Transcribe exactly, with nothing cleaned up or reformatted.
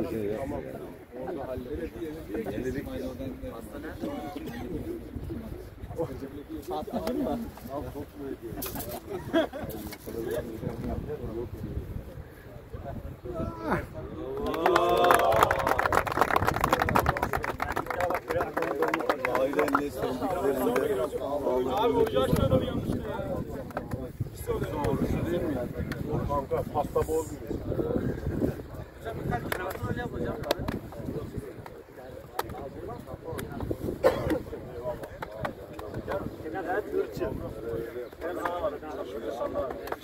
Tamam. Orada halledelim. Yenilik. Patladın mı? Al çok abi ocağı şöyle bir yanlış ya. Doğrusu değil mi? Kanka pasta bozmuyor. Sen birkaç kere kontrol yapacağım. Gel, gel, hadi göreceğim. Ben hava var.